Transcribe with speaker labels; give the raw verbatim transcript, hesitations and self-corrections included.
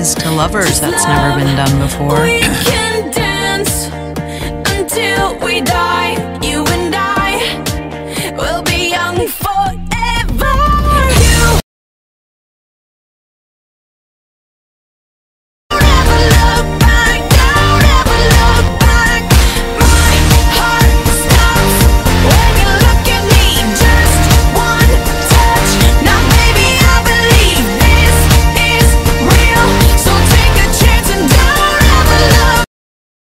Speaker 1: enemies to lovers. That's never been done before.